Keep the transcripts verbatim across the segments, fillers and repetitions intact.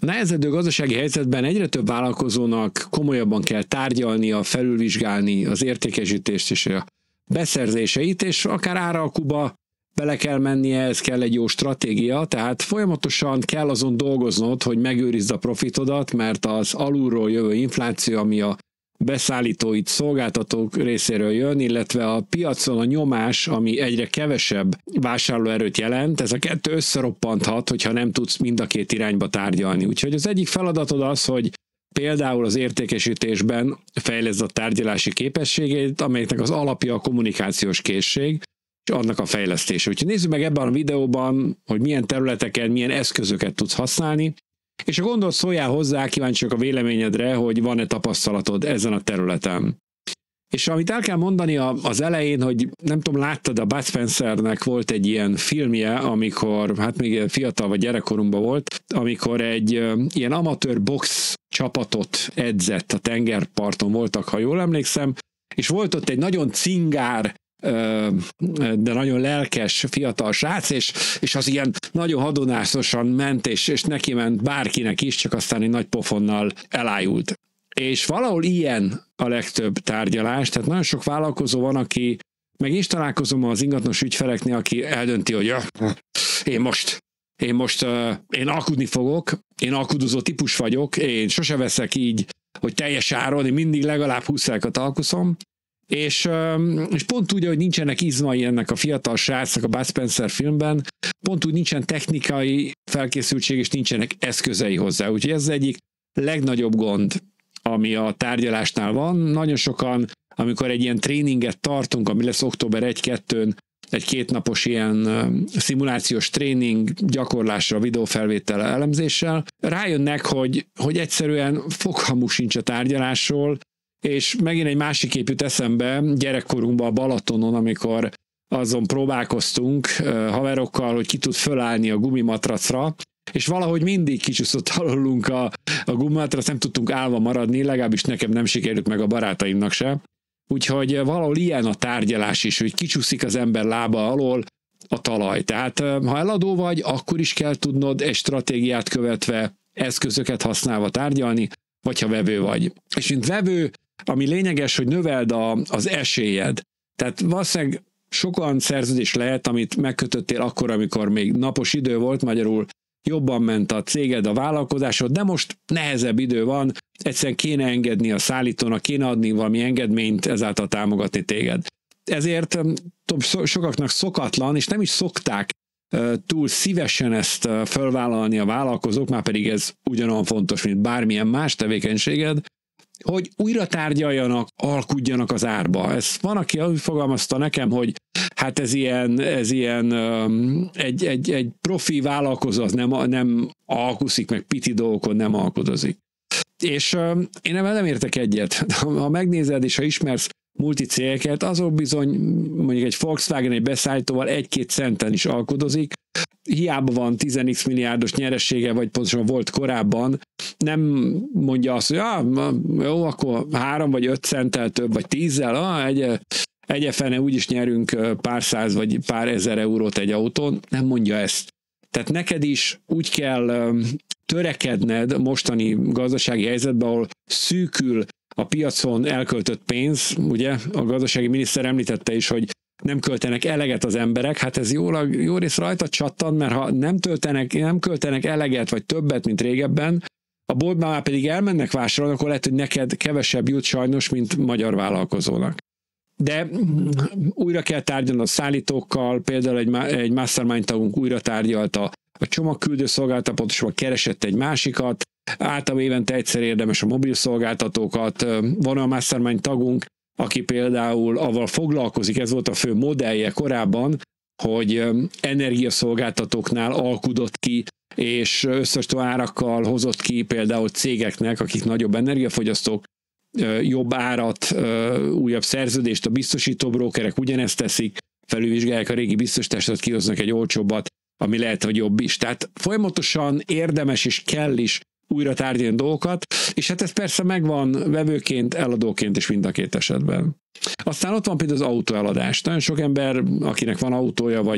nehezedő gazdasági helyzetben egyre több vállalkozónak komolyabban kell tárgyalnia, felülvizsgálni az értékesítést és a beszerzéseit, és akár áralkuba bele kell mennie, ez kell egy jó stratégia, tehát folyamatosan kell azon dolgoznod, hogy megőrizd a profitodat, mert az alulról jövő infláció, ami a beszállítóit, szolgáltatók részéről jön, illetve a piacon a nyomás, ami egyre kevesebb vásárlóerőt jelent, ez a kettő összeroppanthat, hogyha nem tudsz mind a két irányba tárgyalni. Úgyhogy az egyik feladatod az, hogy például az értékesítésben fejleszd a tárgyalási képességét, amelyeknek az alapja a kommunikációs készség, és annak a fejlesztése. Úgyhogy nézzük meg ebben a videóban, hogy milyen területeken, milyen eszközöket tudsz használni, és ha gondolsz, szóljál hozzá, kíváncsiak a véleményedre, hogy van-e tapasztalatod ezen a területen. És amit el kell mondani az elején, hogy nem tudom, láttad, a Bud Spencernek volt egy ilyen filmje, amikor, hát még fiatal vagy gyerekkorunkban volt, amikor egy ilyen amatőr box csapatot edzett, a tengerparton voltak, ha jól emlékszem, és volt ott egy nagyon cingár, de nagyon lelkes fiatal srác, és, és az ilyen nagyon hadonászosan ment, és, és neki ment bárkinek is, csak aztán egy nagy pofonnal elájult. És valahol ilyen a legtöbb tárgyalás, tehát nagyon sok vállalkozó van, aki, meg is találkozom az ingatlanos ügyfeleknél, aki eldönti, hogy ja, én most, én most, uh, én alkudni fogok, én alkudozó típus vagyok, én sose veszek így, hogy teljes áron, én mindig legalább húsz-százalékot alkuszom, és, és pont úgy, hogy nincsenek izmai ennek a fiatal srácnak a Bud Spencer filmben, pont úgy nincsen technikai felkészültség, és nincsenek eszközei hozzá. Úgyhogy ez az egyik legnagyobb gond, ami a tárgyalásnál van. Nagyon sokan, amikor egy ilyen tréninget tartunk, ami lesz október elsedik-kettőn, egy kétnapos ilyen szimulációs tréning gyakorlásra, videófelvétel elemzéssel, rájönnek, hogy, hogy egyszerűen fogalmuk sincs a tárgyalásról, és megint egy másik kép jut eszembe gyerekkorunkban a Balatonon, amikor azon próbálkoztunk haverokkal, hogy ki tud fölállni a gumimatracra, és valahogy mindig kicsúszott alulunk a, a gumimatrac, nem tudtunk állva maradni, legalábbis nekem nem sikerült, meg a barátaimnak se. Úgyhogy valahol ilyen a tárgyalás is, hogy kicsúszik az ember lába alól a talaj. Tehát ha eladó vagy, akkor is kell tudnod egy stratégiát követve, eszközöket használva tárgyalni, vagy ha vevő vagy. És mint vevő, ami lényeges, hogy növeld a, az esélyed. Tehát valószínűleg sokan szerződés lehet, amit megkötöttél akkor, amikor még napos idő volt, magyarul jobban ment a céged, a vállalkozásod, de most nehezebb idő van, egyszerűen kéne engedni a szállítónak, kéne adni valami engedményt, ezáltal támogatni téged. Ezért sokaknak szokatlan, és nem is szokták túl szívesen ezt felvállalni a vállalkozók, már pedig ez ugyanolyan fontos, mint bármilyen más tevékenységed, hogy újra tárgyaljanak, alkudjanak az árba. Ez van, aki úgy fogalmazta nekem, hogy hát ez ilyen, ez ilyen egy, egy, egy profi vállalkozó, az nem, nem alkuszik, meg piti dolgokon nem alkudozik. És én nem értek egyet. Ha megnézed és ha ismersz multicégeket, azok bizony mondjuk egy Volkswagen, egy beszállítóval egy-két centen is alkudozik, hiába van tíz x milliárdos nyeresége, vagy pontosan volt korábban, nem mondja azt, hogy ah, jó, akkor három vagy öt centtel több, vagy tízzel, ah, egy, egy fene úgyis nyerünk pár száz vagy pár ezer eurót egy autón, nem mondja ezt. Tehát neked is úgy kell törekedned mostani gazdasági helyzetben, ahol szűkül a piacon elköltött pénz, ugye a gazdasági miniszter említette is, hogy nem költenek eleget az emberek, hát ez jó, jó rész rajta csattan, mert ha nem, töltenek, nem költenek eleget, vagy többet, mint régebben, a boltban már pedig elmennek vásárolni, akkor lehet, hogy neked kevesebb jut sajnos, mint magyar vállalkozónak. De újra kell tárgyalni a szállítókkal, például egy, egy mastermind tagunk újra tárgyalta a csomagküldő szolgáltató, pontosabban keresett egy másikat, általában évente egyszer érdemes a mobil szolgáltatókat, van a mastermind tagunk, aki például avval foglalkozik, ez volt a fő modellje korábban, hogy energiaszolgáltatókból alkudott ki, és összehasonlító árakkal hozott ki például cégeknek, akik nagyobb energiafogyasztók, jobb árat, újabb szerződést, a biztosító brókerek ugyanezt teszik, felülvizsgálják a régi biztosítást, kihoznak egy olcsóbbat, ami lehet, hogy jobb is. Tehát folyamatosan érdemes és kell is újra tárgyalni dolgokat, és hát ez persze megvan vevőként, eladóként is mind a két esetben. Aztán ott van például az autóeladás. Nagyon sok ember, akinek van autója, vagy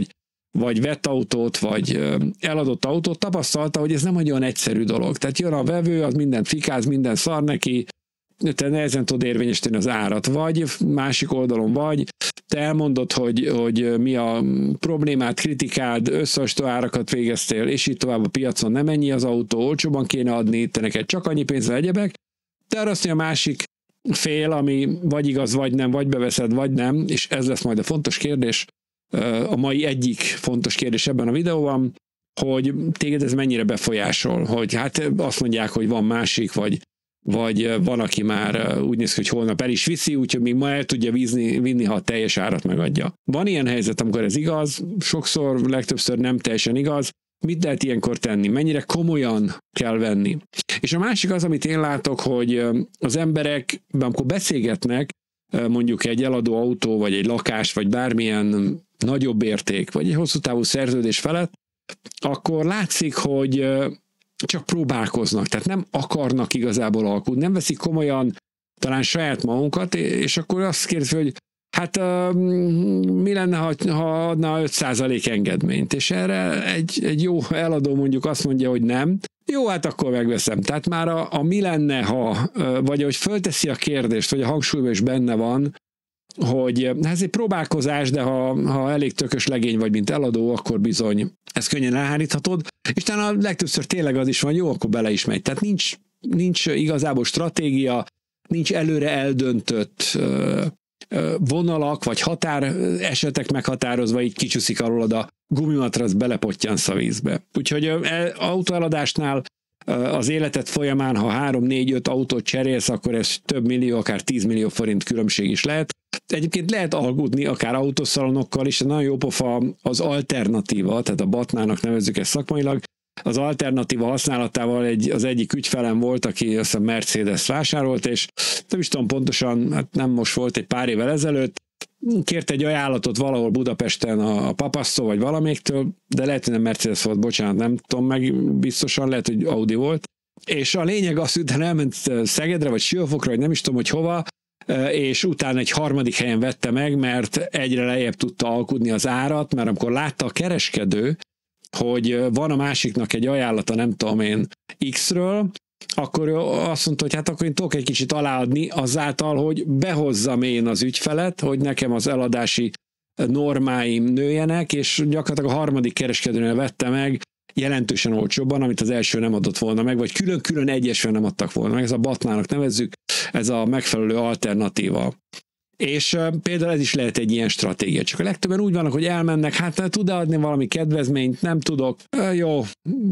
vagy vett autót, vagy eladott autót, tapasztalta, hogy ez nem egy olyan egyszerű dolog. Tehát jön a vevő, az mindent fikáz, minden szar neki, te nehezen tud érvényesíteni az árat, vagy másik oldalon vagy, te elmondod, hogy, hogy mi a problémát, kritikád, összehasonlító árakat végeztél, és így tovább a piacon nem ennyi az autó, olcsóban kéne adni, te neked csak annyi pénzre egyebek, de arra azt mondja a másik fél, ami vagy igaz, vagy nem, vagy beveszed, vagy nem, és ez lesz majd a fontos kérdés, a mai egyik fontos kérdés ebben a videóban, hogy téged ez mennyire befolyásol, hogy hát azt mondják, hogy van másik, vagy vagy van, aki már úgy néz ki, hogy holnap el is viszi, úgyhogy még ma el tudja vízni, vinni, ha a teljes árat megadja. Van ilyen helyzet, amikor ez igaz, sokszor, legtöbbször nem teljesen igaz. Mit lehet ilyenkor tenni? Mennyire komolyan kell venni? És a másik az, amit én látok, hogy az emberek, amikor beszélgetnek, mondjuk egy eladó autó, vagy egy lakás, vagy bármilyen nagyobb érték, vagy egy hosszú távú szerződés felett, akkor látszik, hogy csak próbálkoznak, tehát nem akarnak igazából alkudni, nem veszik komolyan talán saját magunkat, és akkor azt kérdezik, hogy hát uh, mi lenne, ha, ha adna öt százalék engedményt, és erre egy, egy jó eladó mondjuk azt mondja, hogy nem, jó, hát akkor megveszem. Tehát már a, a mi lenne, ha, vagy hogy fölteszi a kérdést, vagy a hangsúlyban is benne van, hogy ez egy próbálkozás, de ha, ha elég tökös legény vagy, mint eladó, akkor bizony ezt könnyen elháríthatod, és talán a legtöbbször tényleg az is van, jó, akkor bele is megy. Tehát nincs, nincs igazából stratégia, nincs előre eldöntött vonalak, vagy határ esetek meghatározva, így kicsúszik alól a gumimatrac, belepottyansz a vízbe. Úgyhogy autóeladásnál az életed folyamán, ha három, négy, öt autót cserélsz, akkor ez több millió, akár tíz millió forint különbség is lehet. Egyébként lehet alkudni akár autószalonokkal is, nagyon jó pofa az alternatíva, tehát a batnának nevezzük ezt szakmailag, az alternatíva használatával egy, az egyik ügyfelem volt, aki azt a Mercedes vásárolt, és nem is tudom pontosan, hát nem most volt, egy pár évvel ezelőtt, kért egy ajánlatot valahol Budapesten a Papasszó vagy valaméktől, de lehet, hogy nem Mercedes volt, bocsánat, nem tudom meg biztosan, lehet, hogy Audi volt. És a lényeg az, hogy utána elment Szegedre, vagy Siófokra, vagy nem is tudom, hogy hova, és utána egy harmadik helyen vette meg, mert egyre lejjebb tudta alkudni az árat, mert amikor látta a kereskedő, hogy van a másiknak egy ajánlata, nem tudom én, X-ről, akkor azt mondta, hogy hát akkor én tudok egy kicsit aláadni azáltal, hogy behozzam én az ügyfelet, hogy nekem az eladási normáim nőjenek, és gyakorlatilag a harmadik kereskedőnél vette meg jelentősen olcsóbban, amit az első nem adott volna meg, vagy külön-külön egyesről nem adtak volna meg. Ez a batnának nevezzük, ez a megfelelő alternatíva. És uh, például ez is lehet egy ilyen stratégia. Csak a legtöbben úgy vannak, hogy elmennek, hát tud adni valami kedvezményt, nem tudok, uh, jó,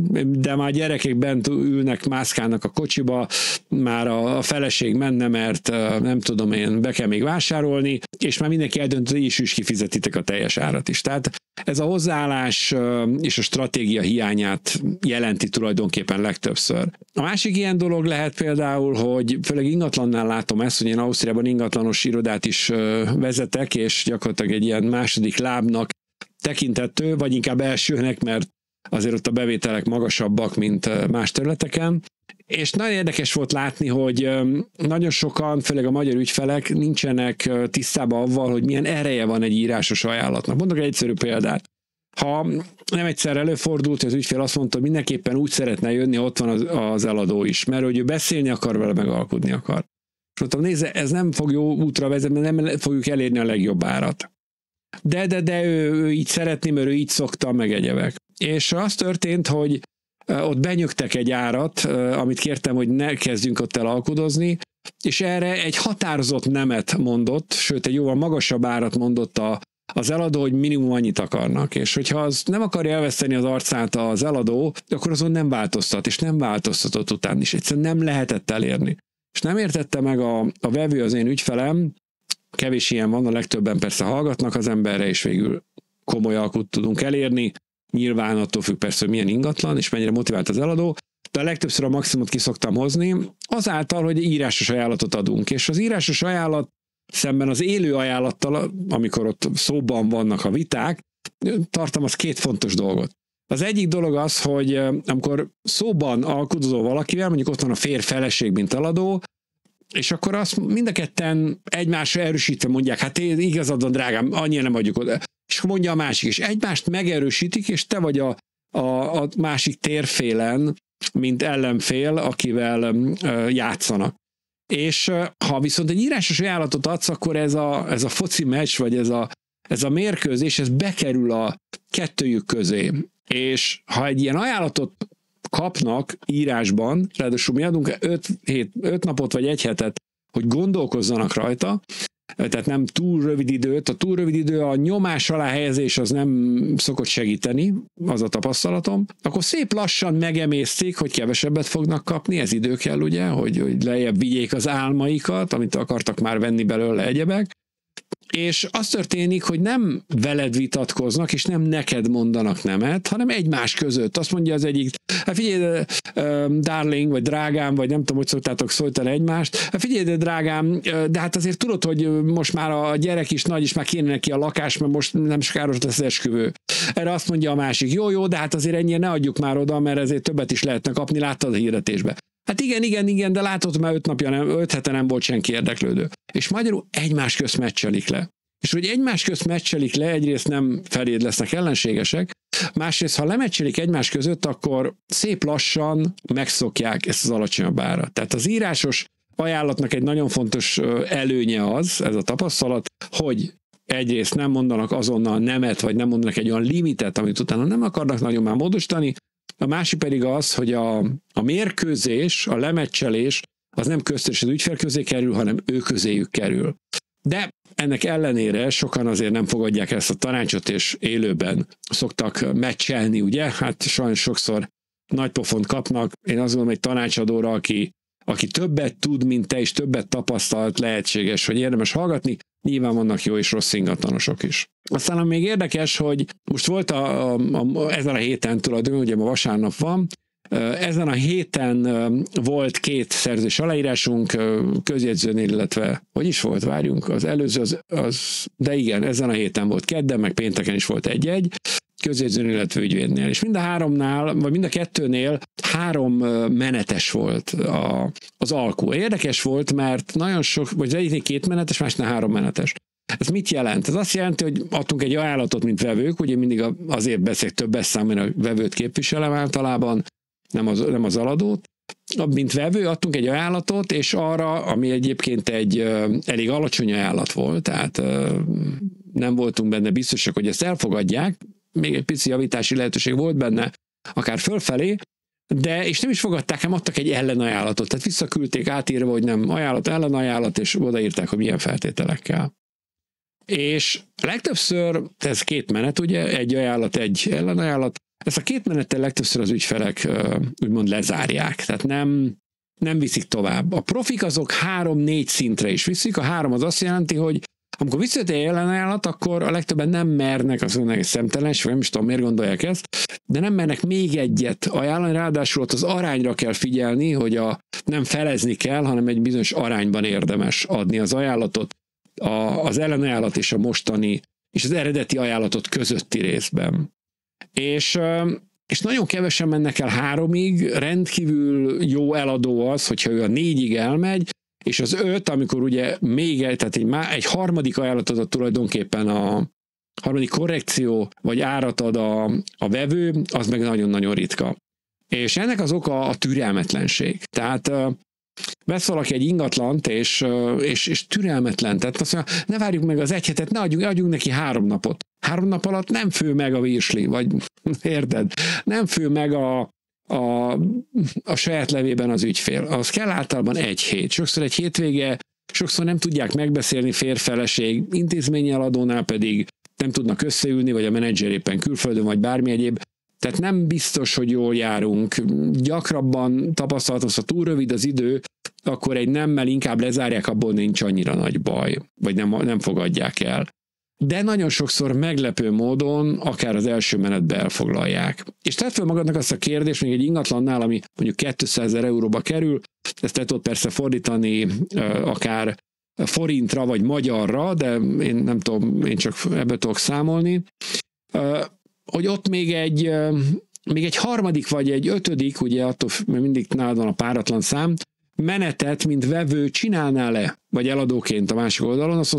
de már gyerekek bent ülnek, mászkálnak a kocsiba, már a, a feleség menne, mert uh, nem tudom én, be kell még vásárolni, és már mindenki eldöntött, hogy is is kifizetitek a teljes árat is. Tehát ez a hozzáállás uh, és a stratégia hiányát jelenti tulajdonképpen legtöbbször. A másik ilyen dolog lehet például, hogy főleg ingatlannál látom ezt, hogy én Ausztriában ingatlanos irodát is vezetek, és gyakorlatilag egy ilyen második lábnak tekintető, vagy inkább elsőnek, mert azért ott a bevételek magasabbak, mint más területeken. És nagyon érdekes volt látni, hogy nagyon sokan, főleg a magyar ügyfelek nincsenek tisztában avval, hogy milyen ereje van egy írásos ajánlatnak. Mondok egy egyszerű példát. Ha nem egyszer előfordult, hogy az ügyfél azt mondta, hogy mindenképpen úgy szeretne jönni, ott van az, az eladó is, mert hogy ő beszélni akar vele, meg alkudni akar. És mondtam, nézze, ez nem fog jó útra vezetni, mert nem fogjuk elérni a legjobb árat. De, de, de ő, ő így szeretné, mert ő így szokta, meg egyebek. És az történt, hogy ott benyögtek egy árat, amit kértem, hogy ne kezdjünk ott el alkudozni, és erre egy határozott nemet mondott, sőt, egy jóval magasabb árat mondott a, az eladó, hogy minimum annyit akarnak. És hogyha az nem akarja elveszteni az arcát az eladó, akkor azon nem változtat, és nem változtatott után is. Egyszerűen nem lehetett elérni. És nem értette meg a, a vevő, az én ügyfelem, kevés ilyen van, a legtöbben persze hallgatnak az emberre, és végül komoly alkut tudunk elérni. Nyilván attól függ persze, hogy milyen ingatlan, és mennyire motivált az eladó, de a legtöbbször a maximumot ki szoktam hozni, azáltal, hogy írásos ajánlatot adunk. És az írásos ajánlat szemben az élő ajánlattal, amikor ott szóban vannak a viták, tartalmaz két fontos dolgot. Az egyik dolog az, hogy amikor szóban alkudozol valakivel, mondjuk ott van a férj-feleség, mint eladó, és akkor azt mind a ketten egymásra erősítve mondják, hát igazad van, drágám, annyira nem adjuk oda. és mondja a másik is. Egymást megerősítik, és te vagy a, a, a másik térfélen, mint ellenfél, akivel uh, játszanak. És uh, ha viszont egy írásos ajánlatot adsz, akkor ez a, ez a foci meccs, vagy ez a, ez a mérkőzés, ez bekerül a kettőjük közé. És ha egy ilyen ajánlatot kapnak írásban, ráadásul mi adunk öt, hét, öt napot vagy egy hetet, hogy gondolkozzanak rajta, tehát nem túl rövid időt, a túl rövid idő, a nyomás alá helyezés az nem szokott segíteni, az a tapasztalatom, akkor szép lassan megemészték, hogy kevesebbet fognak kapni, ez idő kell ugye, hogy, hogy lejjebb vigyék az álmaikat, amit akartak már venni belőle egyebek, és az történik, hogy nem veled vitatkoznak, és nem neked mondanak nemet, hanem egymás között. Azt mondja az egyik, hát figyelj, darling, vagy drágám, vagy nem tudom, hogy szoktátok szóltani egymást, hát figyelj, de drágám, de hát azért tudod, hogy most már a gyerek is nagy, és már kéne neki a lakás, mert most nem sokáros lesz az esküvő. Erre azt mondja a másik, jó, jó, de hát azért ennyire ne adjuk már oda, mert ezért többet is lehetne kapni, láttad a hirdetésbe. Hát igen, igen, igen, de látod, már öt napja, nem, öt hete nem volt senki érdeklődő. És magyarul egymás közt meccselik le. És hogy egymás közt meccselik le, egyrészt nem feléd lesznek ellenségesek, másrészt, ha lemeccselik egymás között, akkor szép lassan megszokják ezt az alacsonyabb árat. Tehát az írásos ajánlatnak egy nagyon fontos előnye az, ez a tapasztalat, hogy egyrészt nem mondanak azonnal nemet, vagy nem mondanak egy olyan limitet, amit utána nem akarnak nagyon már módosítani, a másik pedig az, hogy a, a mérkőzés, a lemeccselés az nem köztes az ügyfél közé kerül, hanem ő közéjük kerül. De ennek ellenére sokan azért nem fogadják ezt a tanácsot, és élőben szoktak meccselni, ugye? Hát sajnos sokszor nagy pofont kapnak. Én azt gondolom, egy tanácsadóra, aki, aki többet tud, mint te, és többet tapasztalt, lehetséges, hogy érdemes hallgatni. Nyilván vannak jó és rossz ingatlanosok is. Aztán még érdekes, hogy most volt a, a, a, ezen a héten tulajdonképpen, ugye ma vasárnap van, ezen a héten volt két szerződés aláírásunk közjegyzőnél, illetve hogy is volt, várjunk, az előző, az, az, de igen, ezen a héten volt kedden, meg pénteken is volt egy-egy, közjegyzőnél, illetve ügyvédnél. És mind a háromnál, vagy mind a kettőnél három menetes volt a, az alkú. Érdekes volt, mert nagyon sok, vagy az egyiknél két menetes, másnál három menetes. Ez mit jelent? Ez azt jelenti, hogy adtunk egy ajánlatot, mint vevők, ugye mindig azért beszélek többes számban, a vevőt képviselem általában, nem az, nem az eladót. Mint vevő adtunk egy ajánlatot, és arra, ami egyébként egy uh, elég alacsony ajánlat volt, tehát uh, nem voltunk benne biztosak, hogy ezt elfogadják, még egy pici javítási lehetőség volt benne, akár fölfelé, de és nem is fogadták, hanem adtak egy ellenajánlatot, tehát visszaküldték átírva, hogy nem ajánlat, ellenajánlat, és odaírták, hogy milyen feltételekkel. És legtöbbször, ez két menet, ugye, egy ajánlat, egy ellenajánlat, ezt a két menettel legtöbbször az ügyfelek úgymond lezárják, tehát nem, nem viszik tovább. A profik azok három-négy szintre is viszik, a három az azt jelenti, hogy amikor visszajött egy ellenajánlat, akkor a legtöbben nem mernek, azt mondják, hogy szemtelenség, vagy nem is tudom, miért gondolják ezt, de nem mernek még egyet ajánlani, ráadásul ott az arányra kell figyelni, hogy a, nem felezni kell, hanem egy bizonyos arányban érdemes adni az ajánlatot, a, az ellenajánlat és a mostani, és az eredeti ajánlatot közötti részben. És, és nagyon kevesen mennek el háromig, rendkívül jó eladó az, hogyha ő a négyig elmegy, és az öt, amikor ugye még egy, tehát egy, egy harmadik ajánlatot ad tulajdonképpen a harmadik korrekció, vagy árat ad a, a vevő, az meg nagyon-nagyon ritka. És ennek az oka a türelmetlenség. Tehát vesz valaki egy ingatlant, és, és, és türelmetlen. Tehát azt mondja, ne várjuk meg az egy hetet, ne adjunk, adjunk neki három napot. Három nap alatt nem fő meg a virsli, vagy érted? Nem fő meg a, a, a saját levében az ügyfél. Az kell általában egy hét. Sokszor egy hétvége, sokszor nem tudják megbeszélni férfeleség, intézményi eladónál pedig nem tudnak összeülni, vagy a menedzser éppen külföldön, vagy bármi egyéb. Tehát nem biztos, hogy jól járunk. Gyakrabban tapasztalatos, ha túl rövid az idő, akkor egy nemmel inkább lezárják, abból nincs annyira nagy baj, vagy nem, nem fogadják el. De nagyon sokszor meglepő módon akár az első menetbe elfoglalják. És tedd fel magadnak azt a kérdést, még egy ingatlannál, ami mondjuk kétszázezer euróba kerül, ezt te tudod persze fordítani akár forintra vagy magyarra, de én nem tudom, én csak ebből tudok számolni, hogy ott még egy, még egy harmadik vagy egy ötödik, ugye attól mindig nálad van a páratlan szám, menetet, mint vevő csinálnál le, vagy eladóként a másik oldalon, azt mondta, hogy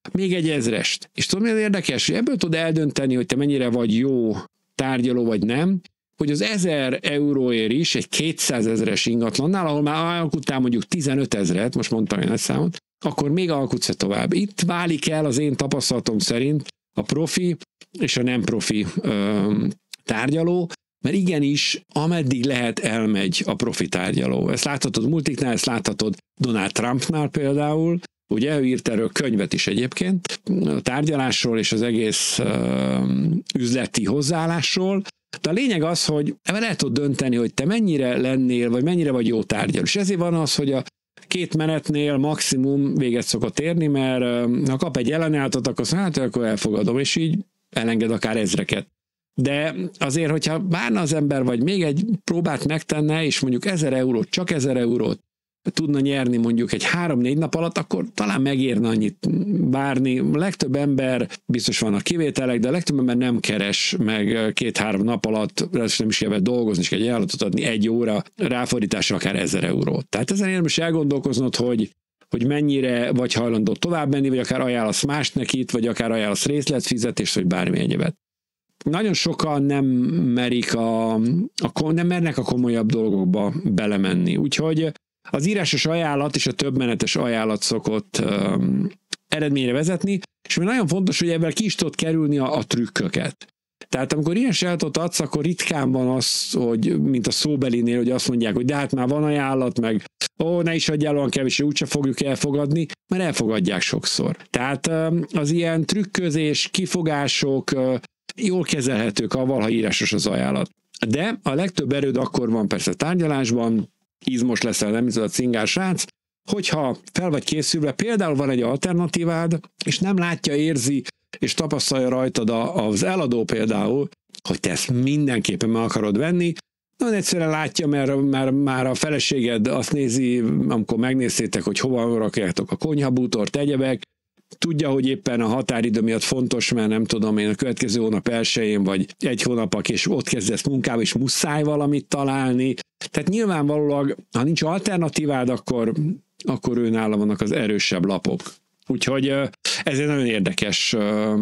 még egy ezrest. És tudod, mi az érdekes? Hogy ebből tud eldönteni, hogy te mennyire vagy jó tárgyaló, vagy nem, hogy az ezer euróért is egy kétszázezres ingatlannál, ahol már alkutál mondjuk tizenöt ezret, most mondtam én egy számot, akkor még alkutsz tovább. Itt válik el az én tapasztalatom szerint a profi és a nem profi ö, tárgyaló, mert igenis, ameddig lehet, elmegy a profi tárgyaló. Ezt láthatod multiknál, ezt láthatod Donald Trumpnál például, ugye ő írt erről könyvet is egyébként, a tárgyalásról és az egész ö, üzleti hozzáállásról, de a lényeg az, hogy ebben el tudod dönteni, hogy te mennyire lennél, vagy mennyire vagy jó tárgyaló. És ezért van az, hogy a két menetnél maximum véget szokott érni, mert ha kap egy ellenáltat, akkor hát akkor elfogadom, és így elenged akár ezreket. De azért, hogyha bárna az ember, vagy még egy próbát megtenne, és mondjuk ezer eurót, csak ezer eurót tudna nyerni mondjuk egy három-négy nap alatt, akkor talán megérne annyit várni. A legtöbb ember, biztos vannak kivételek, de a legtöbb ember nem keres meg két-három nap alatt, nem is kell dolgozni, és egy ajánlatot adni egy óra ráfordításra akár ezer eurót. Tehát ezen érdemes elgondolkoznod, hogy hogy mennyire vagy hajlandó tovább menni, vagy akár ajánlasz más nekit, vagy akár ajánlasz részletfizetést, vagy bármi egyebet. Nagyon sokan nem merik a, a, nem mernek a komolyabb dolgokba belemenni. Úgyhogy az írásos ajánlat és a többmenetes ajánlat szokott um, eredményre vezetni, és még nagyon fontos, hogy ebben ki is tudod kerülni a, a trükköket. Tehát amikor ilyen ajánlatot adsz, akkor ritkán van az, hogy mint a szóbelinél, hogy azt mondják, hogy de hát már van ajánlat, meg ó, ne is adjál olyan kevés, úgyse fogjuk elfogadni, mert elfogadják sokszor. Tehát um, az ilyen trükközés, kifogások uh, jól kezelhetők avval, ha írásos az ajánlat. De a legtöbb erőd akkor van persze tárgyalásban, izmos leszel, nem ez a cingár srác, hogyha fel vagy készülve, például van egy alternatívád, és nem látja, érzi, és tapasztalja rajtad az eladó például, hogy te ezt mindenképpen meg akarod venni, nagyon egyszerűen látja, mert, mert már a feleséged azt nézi, amikor megnéztétek, hogy hova rakjátok a konyhabútort, egyebek, tudja, hogy éppen a határidő miatt fontos, mert nem tudom én a következő hónap elsején, vagy egy hónap és ott kezdesz munkába, és muszáj valamit találni. Tehát nyilvánvalóan, ha nincs alternatívád, akkor, akkor ő nála vannak az erősebb lapok. Úgyhogy ez egy nagyon érdekes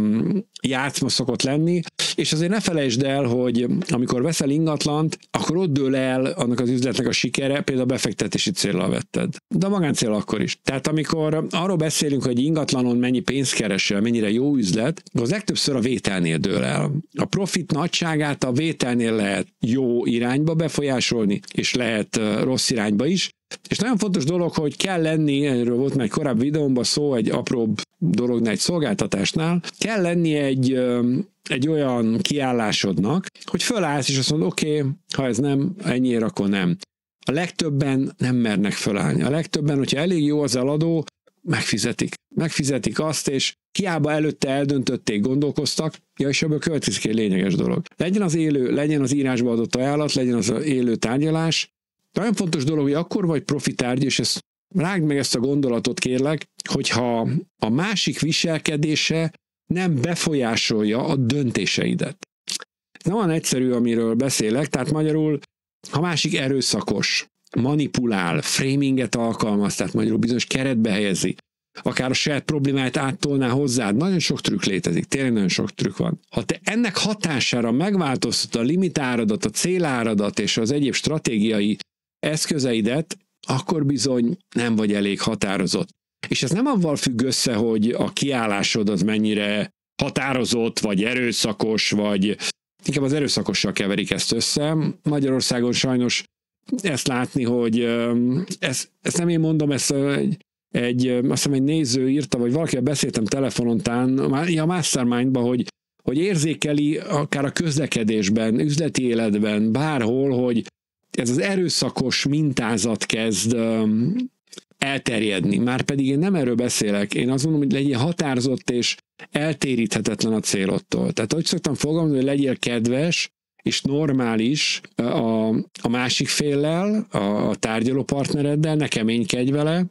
játszma szokott lenni, és azért ne felejtsd el, hogy amikor veszel ingatlant, akkor ott dől el annak az üzletnek a sikere, például a befektetési céllal vetted. De a magáncél akkor is. Tehát amikor arról beszélünk, hogy ingatlanon mennyi pénzt keresel, mennyire jó üzlet, az legtöbbször a vételnél dől el. A profit nagyságát a vételnél lehet jó irányba befolyásolni, és lehet rossz irányba is. És nagyon fontos dolog, hogy kell lenni, erről volt már egy korábbi videómban szó, egy apróbb dolognál, egy szolgáltatásnál, kell lenni egy, egy olyan kiállásodnak, hogy fölállsz, és azt mondod, oké, okay, ha ez nem, ennyiért, akkor nem. A legtöbben nem mernek fölállni. A legtöbben, hogyha elég jó az eladó, megfizetik. Megfizetik azt, és hiába előtte eldöntötték, gondolkoztak, ja, és ebből következik egy lényeges dolog. Legyen az élő, legyen az írásba adott ajánlat, legyen az élő tárgyalás. Nagyon fontos dolog, hogy akkor vagy profi tárgy, és ezt, rágd meg ezt a gondolatot, kérlek, hogyha a másik viselkedése nem befolyásolja a döntéseidet. Nem olyan egyszerű, amiről beszélek, tehát magyarul, ha másik erőszakos, manipulál, framinget alkalmaz, tehát magyarul bizonyos keretbe helyezi, akár a saját problémáját áttolná hozzád, nagyon sok trükk létezik, tényleg nagyon sok trükk van. Ha te ennek hatására megváltoztatod a limitáradat, a céláradat és az egyéb stratégiai eszközeidet, akkor bizony nem vagy elég határozott. És ez nem avval függ össze, hogy a kiállásod az mennyire határozott, vagy erőszakos, vagy inkább az erőszakossal keverik ezt össze. Magyarországon sajnos ezt látni, hogy ezt, ezt nem én mondom, ezt egy, egy, azt hiszem egy néző írta, vagy valakivel beszéltem telefonon tán, a Mastermindban, hogy, hogy érzékeli akár a közlekedésben, üzleti életben, bárhol, hogy ez az erőszakos mintázat kezd um, elterjedni. Márpedig én nem erről beszélek. Én azt mondom, hogy legyél határozott és eltéríthetetlen a célodtól. Tehát ahogy szoktam fogalmazni, hogy legyél kedves és normális a, a másik féllel, a tárgyaló partnereddel, ne keménykedj vele,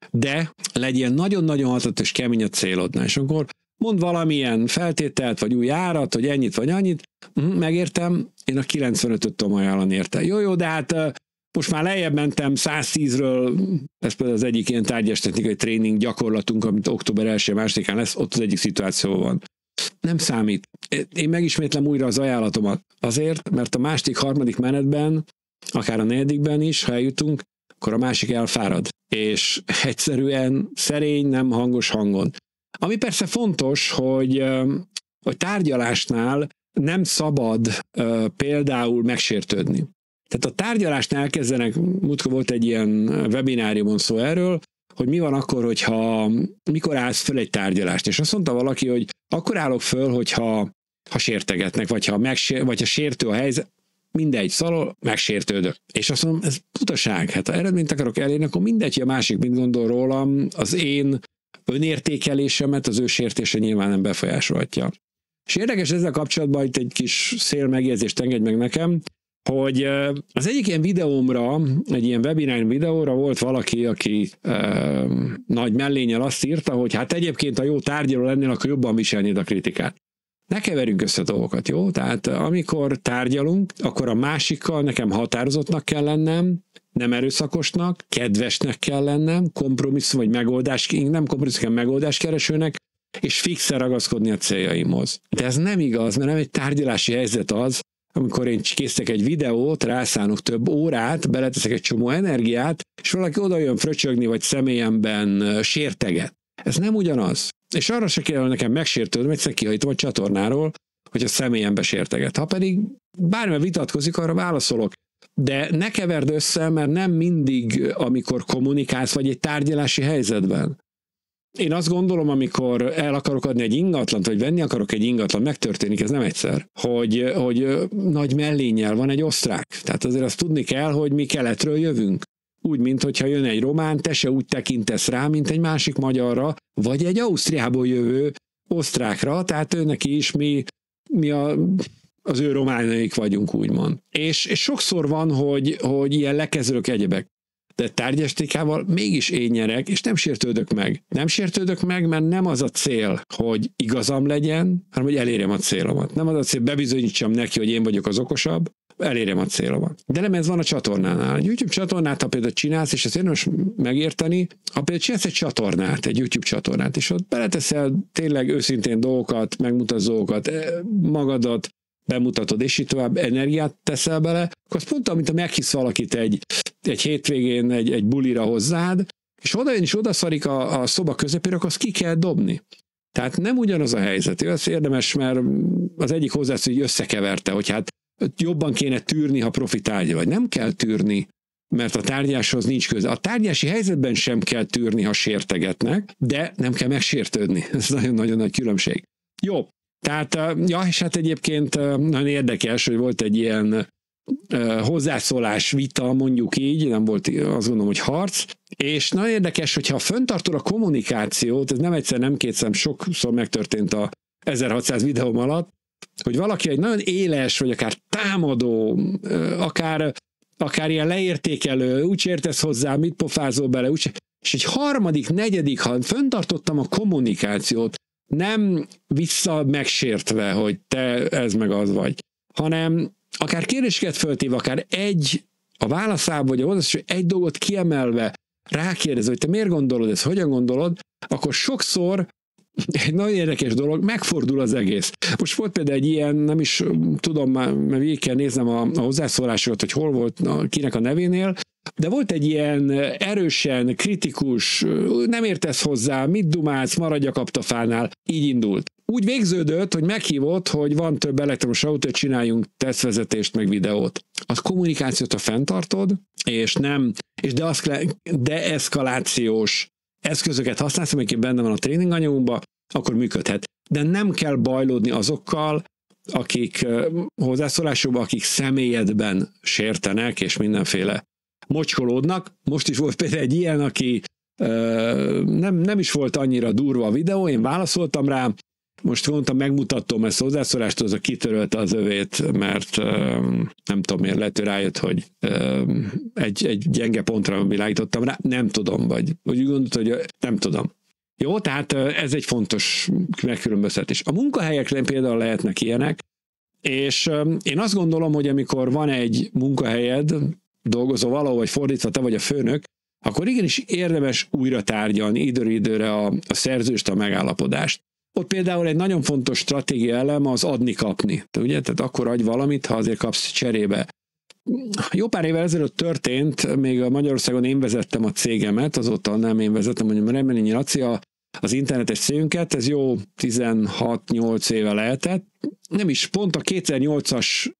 de legyél nagyon-nagyon hatott és kemény a célodnál. És akkor mond valamilyen feltételt, vagy új árat, hogy ennyit vagy annyit, megértem, én a kilencvenötöt tudom ajánlani érte. Jó, jó, de hát Most már lejjebb mentem száztízről, ez például az egyik ilyen tárgyas technikai tréning gyakorlatunk, amit október első-másodikán lesz, ott az egyik szituáció van. Nem számít. Én megismétlem újra az ajánlatomat. Azért, mert a második, harmadik menetben, akár a negyedikben is, ha eljutunk, akkor a másik elfárad. És egyszerűen szerény, nem hangos hangon. Ami persze fontos, hogy a tárgyalásnál nem szabad uh, például megsértődni. Tehát a tárgyalásnál elkezdenek, múltkor volt egy ilyen webináriumon szó erről, hogy mi van akkor, hogyha mikor állsz föl egy tárgyalást. És azt mondta valaki, hogy akkor állok föl, hogyha ha sértegetnek, vagy ha, megsér, vagy ha sértő a helyzet, mindegy, szalol, megsértődök. És azt mondom, ez butaság. Hát ha eredményt akarok elérni, akkor mindegy, hogy a másik mit gondol rólam, az én önértékelésemet az ő sértése nyilván nem befolyásolhatja. És érdekes ezzel kapcsolatban itt egy kis szél megjegyzést engedj meg nekem, hogy az egyik ilyen videómra, egy ilyen webinárium videóra volt valaki, aki e, nagy mellénnyel azt írta, hogy hát egyébként ha jó tárgyaló lennél, akkor jobban viselnéd a kritikát. Ne keverjünk össze dolgokat, jó? Tehát amikor tárgyalunk, akkor a másikkal nekem határozottnak kell lennem, nem erőszakosnak, kedvesnek kell lennem, kompromisszum vagy megoldás, nem kompromisszum, megoldáskeresőnek, és fixen ragaszkodni a céljaimhoz. De ez nem igaz, mert nem egy tárgyalási helyzet az, amikor én készítek egy videót, rászánok több órát, beleteszek egy csomó energiát, és valaki oda jön fröcsögni, vagy személyemben sérteget. Ez nem ugyanaz. És arra se kell nekem megsértődöm, egyszer kihajítom a csatornáról, hogy a személyembe sérteget. Ha pedig bármilyen vitatkozik, arra válaszolok. De ne keverd össze, mert nem mindig, amikor kommunikálsz, vagy egy tárgyalási helyzetben. Én azt gondolom, amikor el akarok adni egy ingatlant, vagy venni akarok egy ingatlan, megtörténik, ez nem egyszer, hogy, hogy nagy mellénnyel van egy osztrák. Tehát azért azt tudni kell, hogy mi keletről jövünk. Úgy, mint hogyha jön egy román, te se úgy tekintesz rá, mint egy másik magyarra, vagy egy Ausztriából jövő osztrákra, tehát őneki is mi, mi a, az ő rományaik vagyunk, úgymond. És, és sokszor van, hogy, hogy ilyen lekezők egyebek. De tárgyastékával mégis én nyerek, és nem sértődök meg. Nem sértődök meg, mert nem az a cél, hogy igazam legyen, hanem hogy elérjem a célomat. Nem az a cél, bebizonyítsam neki, hogy én vagyok az okosabb, elérjem a célomat. De nem ez van a csatornánál. Egy YouTube csatornát, ha például csinálsz, és ezt érdemes megérteni, ha például csinálsz egy csatornát, egy YouTube csatornát, és ott beleteszel tényleg őszintén dolgokat, megmutatsz dolgokat, magadat, bemutatod, és így tovább energiát teszel bele, akkor azt mondtam, mint ha meghisz valakit egy, egy hétvégén egy, egy bulira hozzád, és oda jön és odaszarik a, a szoba közepére, akkor azt ki kell dobni. Tehát nem ugyanaz a helyzet. Ez érdemes, mert az egyik hozzászól, hogy összekeverte, hogy hát jobban kéne tűrni, ha profi tárgya vagy. Nem kell tűrni, mert a tárgyáshoz nincs köze. A tárgyási helyzetben sem kell tűrni, ha sértegetnek, de nem kell megsértődni. Ez nagyon-nagyon nagy különbség. Jó. Tehát, ja, és hát egyébként nagyon érdekes, hogy volt egy ilyen uh, hozzászólás, vita, mondjuk így, nem volt azt gondolom, hogy harc, és nagyon érdekes, hogyha föntartod a kommunikációt, ez nem egyszer, nem kétszer, sokszor megtörtént a ezerhatszáz videóm alatt, hogy valaki egy nagyon éles, vagy akár támadó, uh, akár, akár ilyen leértékelő, úgy értesz hozzá, mit pofázol bele, úgy, és egy harmadik, negyedik, ha föntartottam a kommunikációt, nem vissza megsértve, hogy te ez meg az vagy, hanem akár kérdéseket föltéve, akár egy a válaszába, vagy a hozzászólás, egy dolgot kiemelve rákérdez, hogy te miért gondolod ezt, hogyan gondolod, akkor sokszor egy nagyon érdekes dolog, megfordul az egész. Most volt például egy ilyen, nem is tudom, mert végig kell néznem a, a hozzászólásokat, hogy hol volt a, kinek a nevénél, de volt egy ilyen erősen, kritikus, nem értesz hozzá, mit dumálsz, maradj a kaptafánál, így indult. Úgy végződött, hogy meghívott, hogy van több elektromos autó, csináljunk tesztvezetést, meg videót. Az kommunikációt, ha fenntartod, és nem, és deeszkalációs eszközöket használsz, amelyik benne van a tréninganyagunkban, akkor működhet. De nem kell bajlódni azokkal, akik hozzászólásokban, akik személyedben sértenek, és mindenféle mocskolódnak. Most is volt például egy ilyen, aki uh, nem, nem is volt annyira durva a videó, én válaszoltam rá, most mondtam, megmutatom ezt a hozzászólást, az a kitörölte az övét, mert uh, nem tudom miért, lehet, hogy rájött, hogy uh, egy, egy gyenge pontra világítottam rá, nem tudom, vagy, vagy úgy gondolt, hogy nem tudom. Jó, tehát uh, ez egy fontos megkülönböztetés. A munkahelyekre például lehetnek ilyenek, és uh, én azt gondolom, hogy amikor van egy munkahelyed, dolgozol valahol, vagy fordítva te vagy a főnök, akkor igenis érdemes újra tárgyalni időről időre a, a szerződést, a megállapodást. Ott például egy nagyon fontos stratégia elem az adni-kapni. Ugye? Tehát akkor adj valamit, ha azért kapsz cserébe. Jó pár évvel ezelőtt történt, még a Magyarországon én vezettem a cégemet, azóta nem én vezettem, mondjuk Reményi Laci, az internetes cégünket, ez jó tizenhat-nyolc éve lehetett. Nem is, pont a kétezer-nyolcas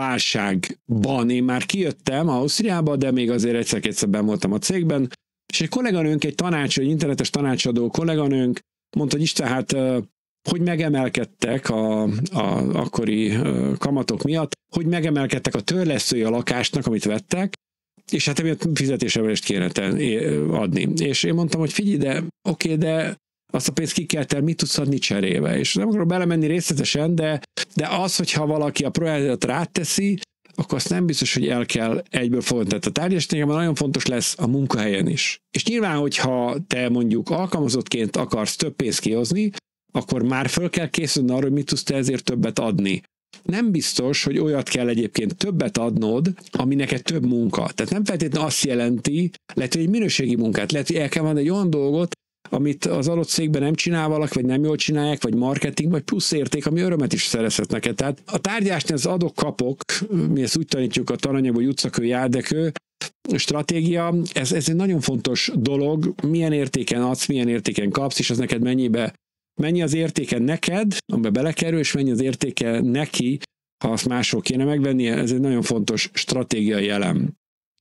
válságban én már kijöttem Ausztriába, de még azért egyszer-kétszer benn voltam a cégben, és egy kolléganőnk, egy tanácsadó, egy internetes tanácsadó kolléganőnk mondta, hogy Isten, hát hogy megemelkedtek a, a akkori kamatok miatt, hogy megemelkedtek a törlesztői a lakásnak, amit vettek, és hát emiatt fizetésemelést kéne adni. És én mondtam, hogy figyelj, de oké, de azt a pénzt ki kell tenni, mit tudsz adni cserébe. És nem akarok belemenni részletesen, de, de az, hogyha valaki a projektet ráteszi, akkor azt nem biztos, hogy el kell egyből fogadni. Tehát a tárgyalásnál nagyon fontos lesz a munkahelyen is. És nyilván, hogyha te mondjuk alkalmazottként akarsz több pénzt kihozni, akkor már föl kell készülni arra, hogy mit tudsz te ezért többet adni. Nem biztos, hogy olyat kell egyébként többet adnod, ami neked több munka. Tehát nem feltétlenül azt jelenti, lehet, hogy egy minőségi munkát, lehet, hogy el kell mondani egy olyan dolgot, amit az adott cégben nem csinál valaki, vagy nem jól csinálják, vagy marketing, vagy plusz érték, ami örömet is szerezhet neked. Tehát a tárgyásnál az adok-kapok, mi ezt úgy tanítjuk a tananyagból, hogy utcakő, járdekő, stratégia, ez, ez egy nagyon fontos dolog, milyen értéken adsz, milyen értéken kapsz, és az neked mennyibe, mennyi az értéke neked, amiben belekerül, és mennyi az értéke neki, ha azt másról kéne megvennie, ez egy nagyon fontos stratégiai elem.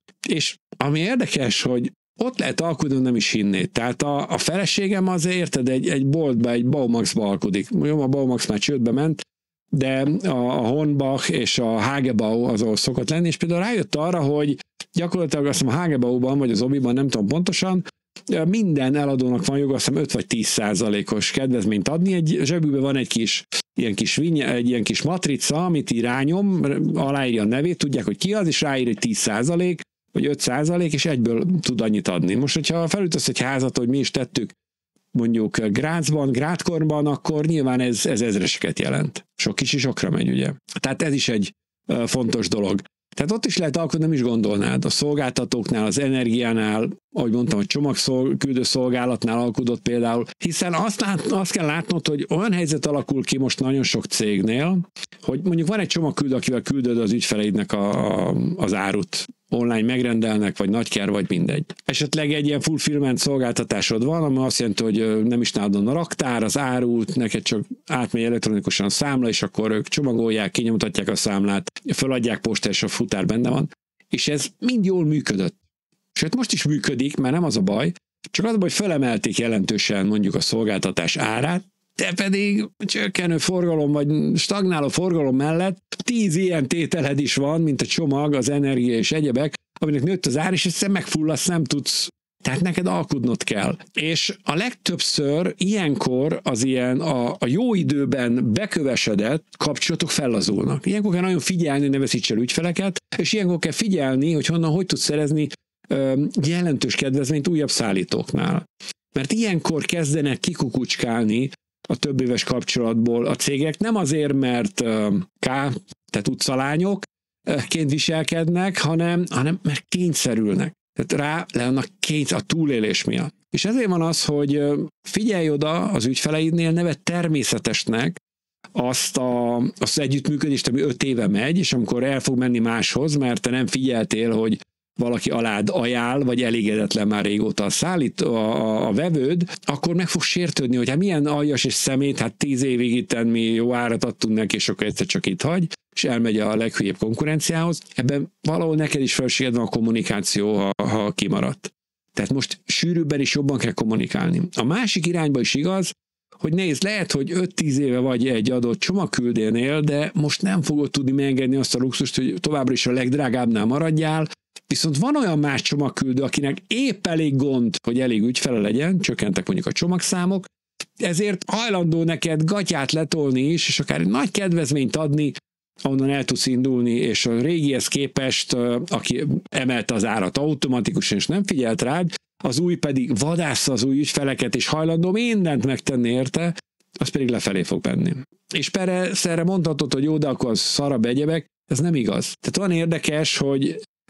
És ami érdekes, hogy ott lehet alkudni, nem is hinnéd. Tehát a, a feleségem azért, érted, egy, egy boltba, egy Baumaxba alkudik. Jó, a Baumax már csődbe ment, de a, a Hornbach és a Hagebau az, ahol szokott lenni, és például rájött arra, hogy gyakorlatilag azt hiszem a Hagebauban, vagy az Obiban, nem tudom pontosan, minden eladónak van joga, azt hiszem öt vagy tíz százalékos kedvezményt adni. Egy zsebükben van egy kis ilyen kis, vinye, egy ilyen kis matrica, amit irányom, aláírja a nevét, tudják, hogy ki az, és ráír egy tíz százalék, vagy öt százalék, és egyből tud annyit adni. Most, hogyha felütesz egy házat, hogy mi is tettük, mondjuk Grazban, Grádkorban, akkor nyilván ez, ez ezreseket jelent. Sok kicsi sokra megy, ugye. Tehát ez is egy uh, fontos dolog. Tehát ott is lehet alkotni, nem is gondolnád. A szolgáltatóknál, az energiánál, ahogy mondtam, a csomagküldő szolgálatnál alkudott például, hiszen azt, lát, azt kell látnod, hogy olyan helyzet alakul ki most nagyon sok cégnél, hogy mondjuk van egy csomagküldő, akivel küldöd az ügyfeleidnek a, a, az árut. Online megrendelnek, vagy nagyker, vagy mindegy. Esetleg egy ilyen fulfillment szolgáltatásod van, ami azt jelenti, hogy nem is nálad a raktár, az árut, neked csak átmegy elektronikusan a számla, és akkor ők csomagolják, kinyomtatják a számlát, feladják postán, és a futár benne van. És ez mind jól működött. Sőt, most is működik, mert nem az a baj, csak az a baj, hogy felemelték jelentősen mondjuk a szolgáltatás árát, te pedig csökkenő forgalom, vagy stagnáló forgalom mellett tíz ilyen tételed is van, mint a csomag, az energia és egyebek, aminek nőtt az ár, és egyszerűen megfulladsz, nem tudsz. Tehát neked alkudnod kell. És a legtöbbször ilyenkor az ilyen a, a jó időben bekövesedett kapcsolatok fellazulnak. Ilyenkor kell nagyon figyelni, hogy ne veszíts el ügyfeleket, és ilyenkor kell figyelni, hogy honnan, hogy tudsz szerezni ö, jelentős kedvezményt újabb szállítóknál. Mert ilyenkor kezdenek kikukucskálni a több éves kapcsolatból a cégek, nem azért, mert uh, K, tehát utcalányokként viselkednek, hanem, hanem mert kényszerülnek. Tehát rá le annak kényszer, a túlélés miatt. És ezért van az, hogy figyelj oda az ügyfeleidnél, ne vedd természetesnek azt a, azt az együttműködést, ami öt éve megy, és amikor el fog menni máshoz, mert te nem figyeltél, hogy valaki alád ajánl, vagy elégedetlen már régóta a szállít a, a, a vevőd, akkor meg fog sértődni, hogy hát milyen aljas és szemét, hát tíz évig itten mi jó árat adtunk neki, és akkor egyszer csak itt hagy, és elmegy a leghülyebb konkurenciához. Ebben valahol neked is felséged van a kommunikáció, ha, ha kimaradt. Tehát most sűrűbben is jobban kell kommunikálni. A másik irányba is igaz, hogy nézd, lehet, hogy öt-tíz éve vagy egy adott csomagküldénél, de most nem fogod tudni megengedni azt a luxust, hogy továbbra is a legdrágábbnál maradjál. Viszont van olyan más csomagküldő, akinek épp elég gond, hogy elég ügyfele legyen, csökkentek mondjuk a csomagszámok, ezért hajlandó neked gatyát letolni is, és akár egy nagy kedvezményt adni, ahonnan el tudsz indulni, és a régihez képest, aki emelte az árat automatikusan, és nem figyelt rád, az új pedig vadásza az új ügyfeleket, és hajlandó mindent megtenni érte, az pedig lefelé fog menni. És persze erre mondhatod, hogy jó, de akkor az szarabb egyebek, ez nem igaz. Tehát van érdekes, hogy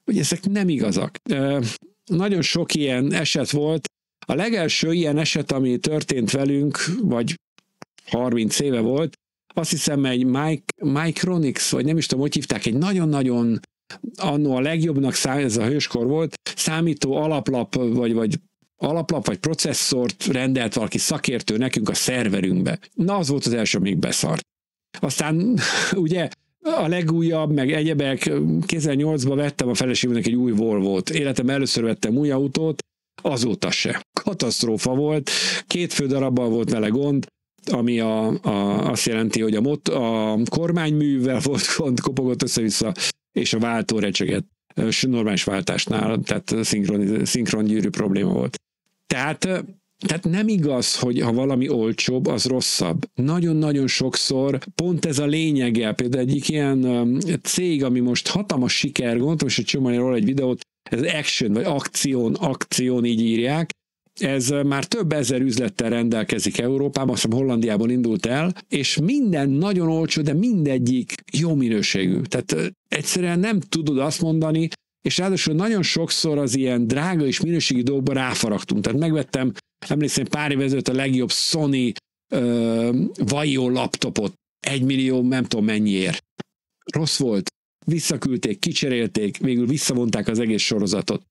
hogy ezek nem igazak. Nagyon sok ilyen eset volt. A legelső ilyen eset, ami történt velünk, vagy harminc éve volt, azt hiszem egy Micronix, vagy nem is tudom, hogy hívták, egy nagyon-nagyon annó a legjobbnak számít, ez a hőskor volt, számító alaplap, vagy, vagy alaplap, vagy processzort rendelt valaki szakértő nekünk a szerverünkbe. Na, az volt az első, amíg beszart. Aztán ugye a legújabb, meg egyebek, kétezer-nyolcban vettem a feleségemnek egy új Volvót. Életemben először vettem új autót, azóta se. Katasztrófa volt, két fő darabbal volt vele gond, ami a, a, azt jelenti, hogy a, mot, a kormányművel volt gond, kopogott össze-vissza, és a váltó recsegett. Normális váltásnál, tehát szinkron, szinkron gyűrű probléma volt. Tehát, tehát nem igaz, hogy ha valami olcsóbb, az rosszabb. Nagyon-nagyon sokszor pont ez a lényege. Például egyik ilyen cég, ami most hatalmas siker, gondolom, és csinálni róla egy videót, ez Action, vagy Akción, Akción így írják, ez már több ezer üzlettel rendelkezik Európában, azt hiszem Hollandiában indult el, és minden nagyon olcsó, de mindegyik jó minőségű. Tehát egyszerűen nem tudod azt mondani, és ráadásul nagyon sokszor az ilyen drága és minőségi dolgokba ráfaragtunk. Tehát megvettem, emlékszem, pár év ezelőtt a legjobb Sony uh, Vaio laptopot, egy millió nem tudom mennyiért. Rossz volt, visszaküldték, kicserélték, végül visszavonták az egész sorozatot.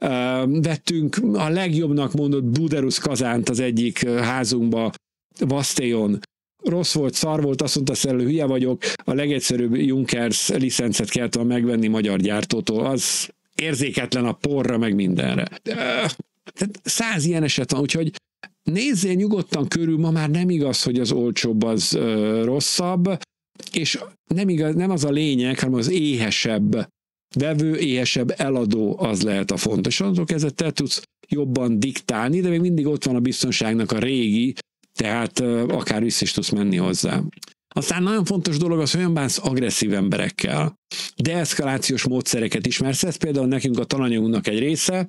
Uh, vettünk a legjobbnak mondott Buderus kazánt az egyik házunkba, Vastéon. Rossz volt, szar volt, azt mondta Szellő, hülye vagyok, a legegyszerűbb Junkers licencet kellett volna megvenni magyar gyártótól, az érzéketlen a porra, meg mindenre. Uh, tehát száz ilyen eset van, úgyhogy nézzél nyugodtan körül, ma már nem igaz, hogy az olcsóbb az uh, rosszabb, és nem, igaz, nem az a lényeg, hanem az éhesebb vevő, éhesebb eladó az lehet a fontos. Azok kezdve te tudsz jobban diktálni, de még mindig ott van a biztonságnak a régi, tehát uh, akár vissza is tudsz menni hozzá. Aztán nagyon fontos dolog az, hogy olyan bánsz agresszív emberekkel. Deeszkalációs módszereket ismersz, ez például nekünk a tananyagunknak egy része,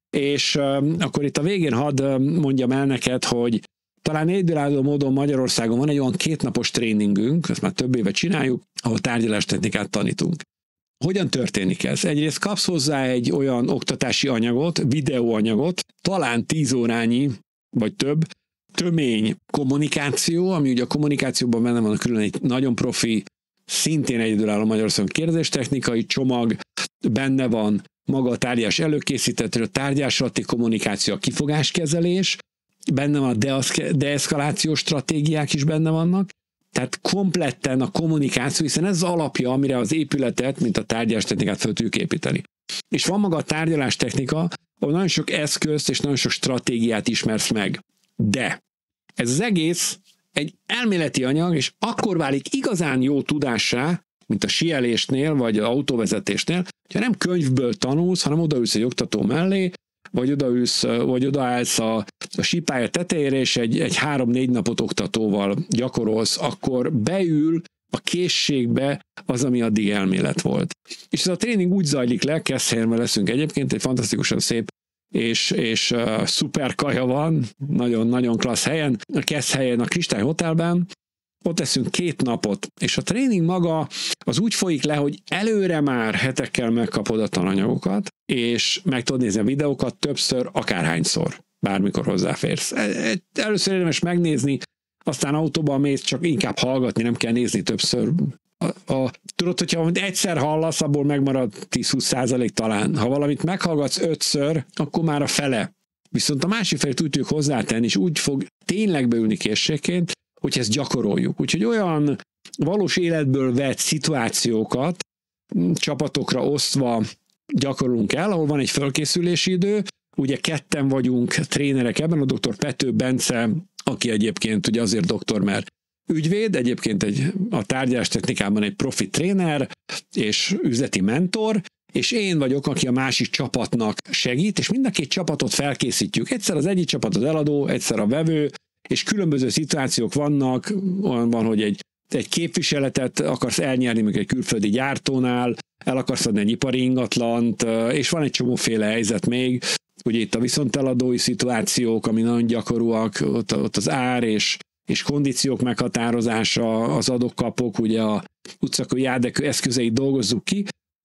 és uh, akkor itt a végén hadd uh, mondjam el neked, hogy talán egyedülálló módon Magyarországon van egy olyan kétnapos tréningünk, ezt már több éve csináljuk, ahol tárgyalástechnikát tanítunk. Hogyan történik ez? Egyrészt kapsz hozzá egy olyan oktatási anyagot, videóanyagot, talán tíz órányi, vagy több, tömény kommunikáció, ami ugye a kommunikációban benne van külön egy nagyon profi, szintén egyedülálló Magyarországon kérdéstechnikai csomag, benne van maga a tárgyás előkészítető, a tárgyás alatti kommunikáció, a kifogáskezelés, benne van a deeszkalációs stratégiák is benne vannak, tehát kompletten a kommunikáció, hiszen ez az alapja, amire az épületet, mint a tárgyalástechnikát fel tudjuk építeni. És van maga a tárgyalástechnika, ahol nagyon sok eszközt és nagyon sok stratégiát ismersz meg. De ez az egész egy elméleti anyag, és akkor válik igazán jó tudássá, mint a síelésnél, vagy az autóvezetésnél, hogyha nem könyvből tanulsz, hanem odaülsz egy oktató mellé, vagy odaülsz, vagy odaállsz a, a sípálya tetejére, és egy, egy három-négy napot oktatóval gyakorolsz, akkor beül a készségbe az, ami addig elmélet volt. És ez a tréning úgy zajlik le, Keszthelyben leszünk egyébként, egy fantasztikusan szép és, és uh, szuper kaja van, nagyon-nagyon klassz helyen, a Keszthelyen, a Kristály Hotelben, ott teszünk két napot, és a tréning maga az úgy folyik le, hogy előre már hetekkel megkapod a tananyagokat, és meg tudod nézni a videókat többször, akárhányszor, bármikor hozzáférsz. Először érdemes megnézni, aztán autóban mész, csak inkább hallgatni, nem kell nézni többször. A, a, tudod, hogyha egyszer hallasz, abból megmarad tíz-húsz százalék talán. Ha valamit meghallgatsz ötször, akkor már a fele. Viszont a másik felét úgy tudjuk hozzátenni, és úgy fog tényleg beülni készségként, hogy ezt gyakoroljuk. Úgyhogy olyan valós életből vett szituációkat csapatokra osztva gyakorolunk el, ahol van egy fölkészülési idő, ugye ketten vagyunk trénerek ebben, a doktor Pető Bence, aki egyébként ugye azért doktor, mert ügyvéd, egyébként egy, a tárgyalástechnikában egy profi tréner és üzleti mentor, és én vagyok, aki a másik csapatnak segít, és mind a két csapatot felkészítjük. Egyszer az egyik csapat az eladó, egyszer a vevő, és különböző szituációk vannak, olyan van, hogy egy, egy képviseletet akarsz elnyerni, még egy külföldi gyártónál, el akarsz adni egy ipari ingatlant, és van egy csomóféle helyzet még, ugye itt a viszonteladói szituációk, ami nagyon gyakorúak, ott, ott az ár és, és kondíciók meghatározása, az adok-kapok, ugye a utcakő, jádekő eszközeit dolgozzuk ki,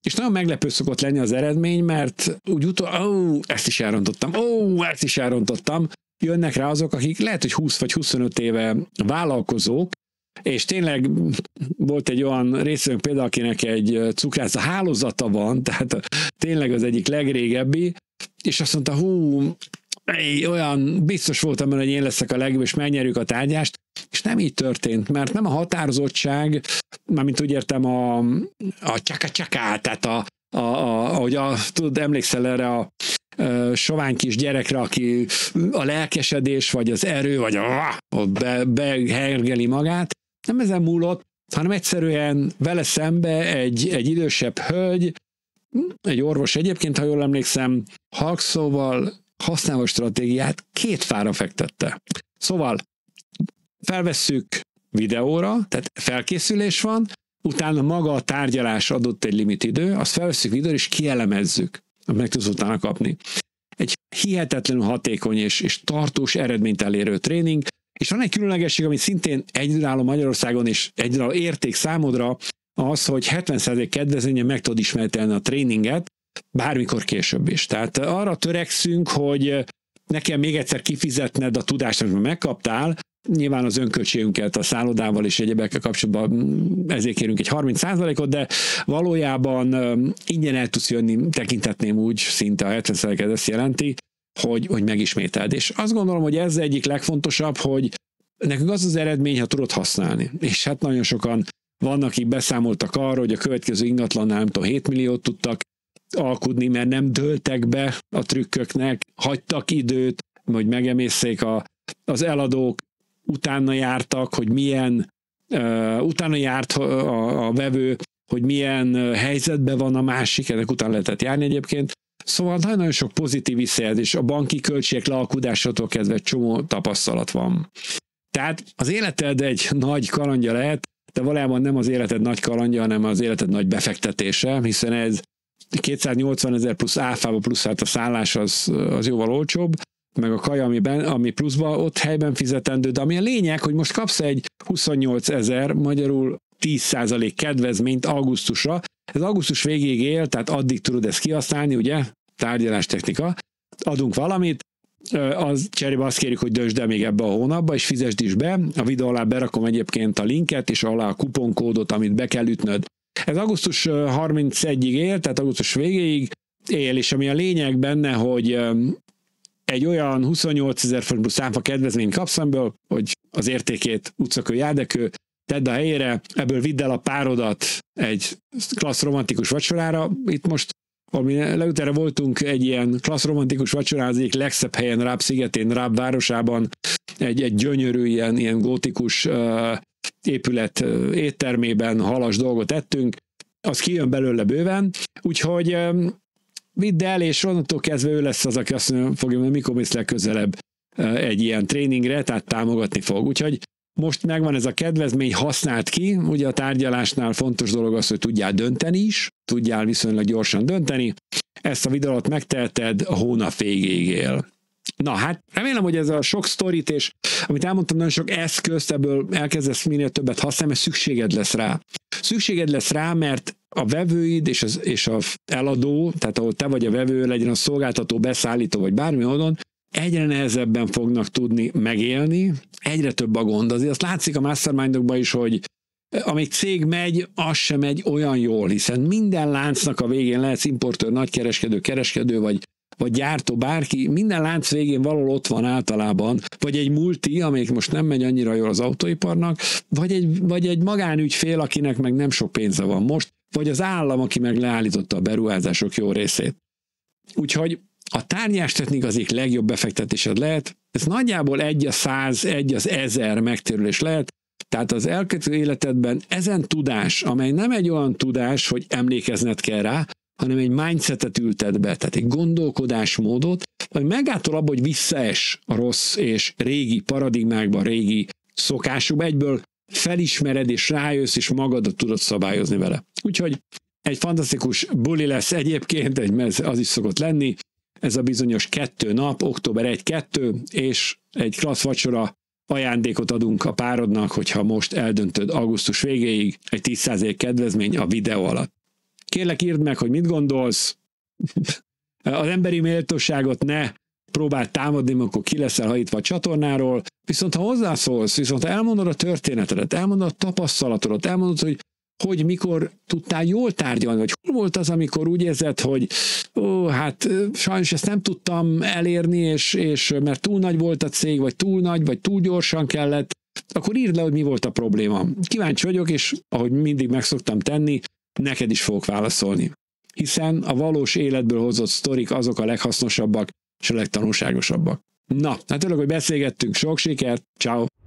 és nagyon meglepő szokott lenni az eredmény, mert úgy utol, ó, ezt is elrontottam, ó, ezt is elrontottam, jönnek rá azok, akik lehet, hogy húsz vagy huszonöt éve vállalkozók, és tényleg volt egy olyan részünk például, akinek egy cukrászda hálózata van, tehát tényleg az egyik legrégebbi, és azt mondta, hú, olyan biztos voltam, hogy én leszek a legjobb, és megnyerjük a tárgyást, és nem így történt, mert nem a határozottság, mármint úgy értem a, a csaka-csaká, tehát a, a, a, ahogy a, tudod, emlékszel erre a, a sovány kis gyerekre, aki a lelkesedés, vagy az erő, vagy a, a be, behergeli magát, nem ezen múlott, hanem egyszerűen vele szembe egy, egy idősebb hölgy, egy orvos egyébként, ha jól emlékszem, halkszóval használó stratégiát két fára fektette. Szóval felvesszük videóra, tehát felkészülés van, utána maga a tárgyalás adott egy limit idő, azt felvesszük videóra, és kielemezzük, meg tudsz utána kapni. Egy hihetetlenül hatékony és, és tartós eredményt elérő tréning, és van egy különlegesség, ami szintén egyedülálló Magyarországon, és egyedülálló érték számodra, az, hogy hetven százalék kedvezményen meg tudod ismertelni a tréninget, bármikor később is. Tehát arra törekszünk, hogy nekem még egyszer kifizetned a tudást, amit megkaptál, nyilván az önköltségünket a szállodával és egyebekkel kapcsolatban ezért kérünk egy harminc százalékot, de valójában ingyen el tudsz jönni, tekintetném úgy, szinte a hetven százalék ezt jelenti, hogy, hogy megismételd. És azt gondolom, hogy ez egyik legfontosabb, hogy nekünk az az eredmény, ha tudod használni. És hát nagyon sokan vannak, akik beszámoltak arra, hogy a következő ingatlannál nem tudom, hét milliót tudtak alkudni, mert nem dőltek be a trükköknek, hagytak időt, hogy megemészszék a, az eladók, utána jártak, hogy milyen, uh, utána járt a, a vevő, hogy milyen helyzetben van a másik, ennek után lehetett járni egyébként. Szóval nagyon sok pozitív visszajelzés, a banki költségek lealkudásától kezdve csomó tapasztalat van. Tehát az életed egy nagy kalandja lehet, de valójában nem az életed nagy kalandja, hanem az életed nagy befektetése, hiszen ez kétszáznyolcvan ezer plusz áfába, plusz hát a szállás az, az jóval olcsóbb, meg a kaja, amiben, ami pluszba ott helyben fizetendő, de ami a lényeg, hogy most kapsz egy huszonnyolc ezer, magyarul tíz százalék kedvezményt augusztusra. Ez augusztus végéig él, tehát addig tudod ezt kihasználni, ugye? Tárgyalás technika. Adunk valamit, az cserébe azt kérjük, hogy döntsd el még ebbe a hónapba, és fizesd is be. A videó alá berakom egyébként a linket, és alá a kuponkódot, amit be kell ütnöd. Ez augusztus harmincegyedikéig él, tehát augusztus végéig él, és ami a lényeg benne, hogy egy olyan huszonnyolc ezer forint plusz áfa kedvezményt kapsz, amiből, hogy az értékét utcakő, jádekő, tedd a helyére, ebből vidd el a párodat egy klassz romantikus vacsorára. Itt most, ami legutára voltunk egy ilyen klassz romantikus vacsorán, az egyik legszebb helyen, Ráb szigetén, Ráb városában, egy, egy gyönyörű, ilyen, ilyen gótikus uh, épület uh, éttermében halas dolgot ettünk, az kijön belőle bőven, úgyhogy um, vidd el, és onnantól kezdve ő lesz az, aki azt mondja, fogja, mikor mész legközelebb egy ilyen tréningre, tehát támogatni fog. Úgyhogy most megvan ez a kedvezmény, használd ki, ugye a tárgyalásnál fontos dolog az, hogy tudjál dönteni is, tudjál viszonylag gyorsan dönteni, ezt a videót megteheted, a hónap végéig él. Na hát, remélem, hogy ez a sok sztorit, és amit elmondtam, nagyon sok eszközt, ebből elkezdesz minél többet használni, mert szükséged lesz rá. Szükséged lesz rá, mert a vevőid és az, és az eladó, tehát ahol te vagy a vevő, legyen a szolgáltató, beszállító, vagy bármi módon, egyre nehezebben fognak tudni megélni, egyre több a gond. Azért azt látszik a mastermindokban is, hogy amíg cég megy, az sem megy olyan jól, hiszen minden láncnak a végén lehetsz importőr, nagykereskedő, kereskedő, vagy, vagy gyártó, bárki, minden lánc végén valahol ott van általában, vagy egy multi, amelyik most nem megy annyira jól az autóiparnak, vagy egy, vagy egy magánügyfél, akinek meg nem sok pénze van most, vagy az állam, aki meg leállította a beruházások jó részét. Úgyhogy a tárgyástechnika az egyik legjobb befektetésed lehet, ez nagyjából egy a száz, egy az ezer megtérülés lehet, tehát az elkövetkező életedben ezen tudás, amely nem egy olyan tudás, hogy emlékezned kell rá, hanem egy mindsetet ülted be, tehát egy gondolkodásmódot, vagy megátol abba, hogy visszaes a rossz és régi paradigmákba, régi szokásokba, egyből felismered és rájössz, és magadat tudod szabályozni vele. Úgyhogy egy fantasztikus buli lesz egyébként, egy, az is szokott lenni, ez a bizonyos kettő nap, október elseje-kettő, és egy klassz vacsora ajándékot adunk a párodnak, hogyha most eldöntöd augusztus végéig, egy tíz százalék kedvezmény a videó alatt. Kérlek, írd meg, hogy mit gondolsz. Az emberi méltóságot ne próbáld támadni, amikor ki leszel hajítva a csatornáról, viszont ha hozzászólsz, viszont ha elmondod a történetedet, elmondod a tapasztalatodat, elmondod, hogy hogy mikor tudtál jól tárgyalni, vagy hol volt az, amikor úgy érzed, hogy ó, hát sajnos ezt nem tudtam elérni, és, és mert túl nagy volt a cég, vagy túl nagy, vagy túl gyorsan kellett, akkor írd le, hogy mi volt a probléma. Kíváncsi vagyok, és ahogy mindig meg szoktam tenni, neked is fogok válaszolni. Hiszen a valós életből hozott sztorik azok a leghasznosabbak, és a legtanulságosabbak. Na, hát örülök, hogy beszélgettünk, sok sikert, ciao.